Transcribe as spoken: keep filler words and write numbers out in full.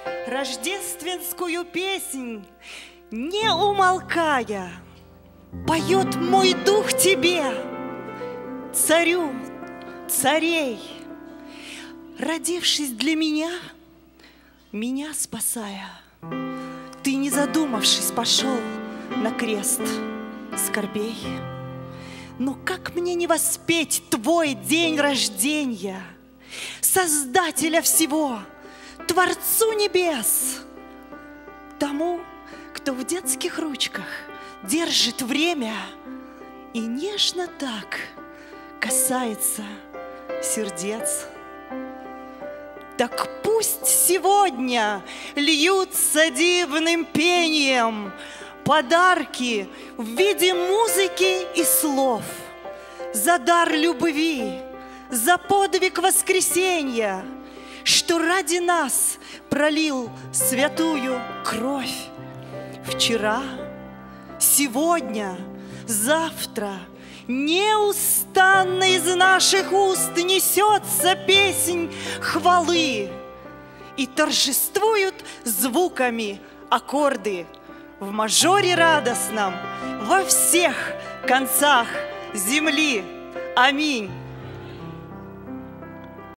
Рождественскую песнь, не умолкая, поет мой дух тебе, царю царей, родившись для меня, меня спасая. Ты, не задумавшись, пошел на крест скорбей. Но как мне не воспеть твой день рождения, Создателя всего, Творцу небес, тому, кто в детских ручках держит время и нежно так касается сердец. Так пусть сегодня льются дивным пением подарки в виде музыки и слов за дар любви, за подвиг воскресенья, что ради нас пролил святую кровь. Вчера, сегодня, завтра неустанно из наших уст несется песнь хвалы, и торжествуют звуками аккорды в мажоре радостном во всех концах земли. Аминь.